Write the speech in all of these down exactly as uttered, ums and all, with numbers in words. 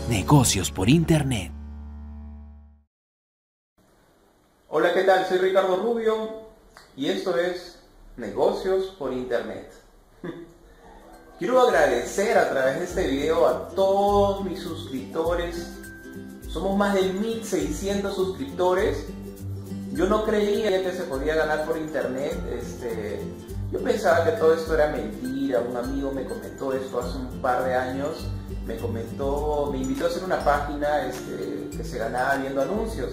Negocios por Internet. Hola, ¿qué tal? Soy Ricardo Rubio y esto es Negocios por Internet. Quiero agradecer a través de este video a todos mis suscriptores. Somos más de mil seiscientos suscriptores. Yo no creía que se podía ganar por internet. Este, yo pensaba que todo esto era mentira. Un amigo me comentó esto hace un par de años. Me comentó, me invitó a hacer una página este, que se ganaba viendo anuncios.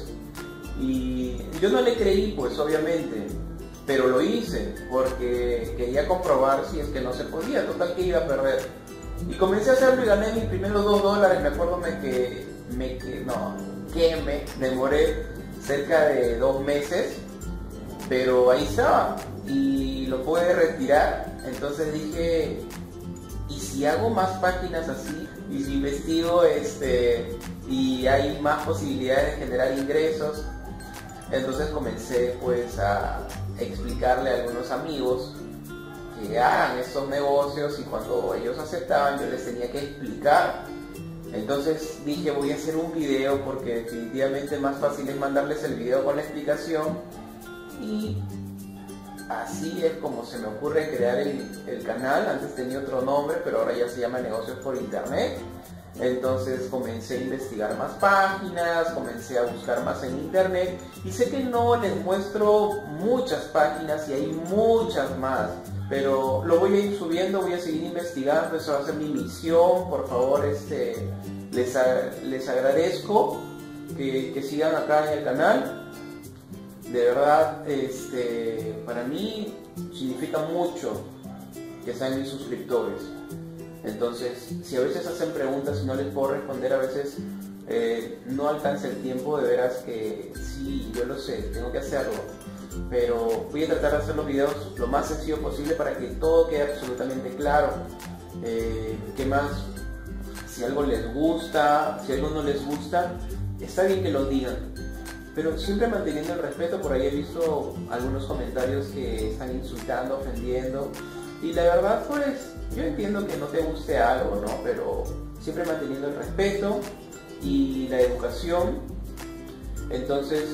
Y yo no le creí, pues obviamente, pero lo hice porque quería comprobar si es que no se podía, total que iba a perder. Y comencé a hacerlo y gané mis primeros dos dólares. Me acuerdo me que, me que, no, que me demoré cerca de dos meses, pero ahí estaba y lo pude retirar. Entonces dije, ¿y si hago más páginas así? Y si investigo este, y hay más posibilidades de generar ingresos. Entonces comencé pues a explicarle a algunos amigos que hagan estos negocios, y cuando ellos aceptaban yo les tenía que explicar. Entonces dije, voy a hacer un video porque definitivamente más fácil es mandarles el video con la explicación, y así es como se me ocurre crear el, el canal. Antes tenía otro nombre, pero ahora ya se llama Negocios por Internet. Entonces comencé a investigar más páginas, comencé a buscar más en internet, y sé que no les muestro muchas páginas y hay muchas más, pero lo voy a ir subiendo, voy a seguir investigando. Eso va a ser mi misión. Por favor, este, les, les agradezco que, que sigan acá en el canal. De verdad, este, para mí significa mucho que sean mis suscriptores. Entonces, si a veces hacen preguntas y no les puedo responder, a veces eh, no alcanza el tiempo, de veras que sí, yo lo sé, tengo que hacerlo. Pero voy a tratar de hacer los videos lo más sencillo posible para que todo quede absolutamente claro. Eh, ¿Qué más? Si algo les gusta, si algo no les gusta, está bien que lo digan, pero siempre manteniendo el respeto. Por ahí he visto algunos comentarios que están insultando, ofendiendo, y la verdad pues yo entiendo que no te guste algo, ¿no? Pero siempre manteniendo el respeto y la educación. Entonces,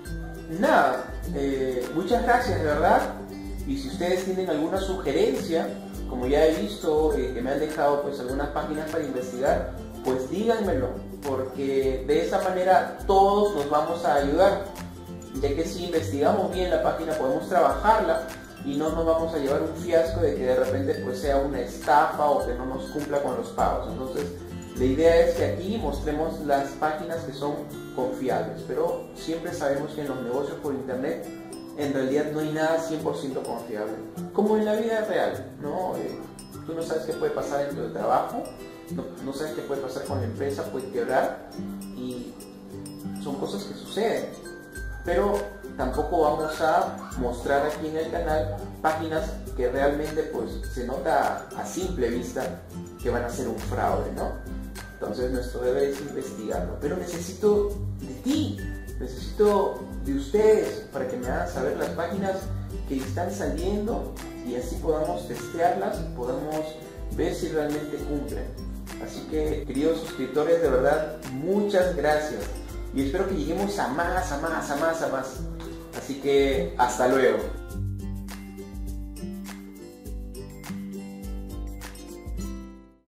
nada, eh, muchas gracias de verdad. Y si ustedes tienen alguna sugerencia, como ya he visto eh, que me han dejado pues algunas páginas para investigar, pues díganmelo, porque de esa manera todos nos vamos a ayudar, ya que si investigamos bien la página podemos trabajarla y no nos vamos a llevar un fiasco de que de repente pues sea una estafa o que no nos cumpla con los pagos. Entonces la idea es que aquí mostremos las páginas que son confiables, pero siempre sabemos que en los negocios por internet en realidad no hay nada cien por ciento confiable, como en la vida real, ¿no? Eh, tú no sabes qué puede pasar en tu trabajo, no, no sabes qué puede pasar con la empresa, puede quebrar, y son cosas que suceden. Pero tampoco vamos a mostrar aquí en el canal páginas que realmente pues se nota a simple vista que van a ser un fraude, ¿no? Entonces nuestro deber es investigarlo, pero necesito de ti, necesito de ustedes para que me hagan saber las páginas que están saliendo, y así podamos testearlas y podamos ver si realmente cumplen. Así que, queridos suscriptores, de verdad, muchas gracias. Y espero que lleguemos a más, a más, a más, a más. Así que, hasta luego.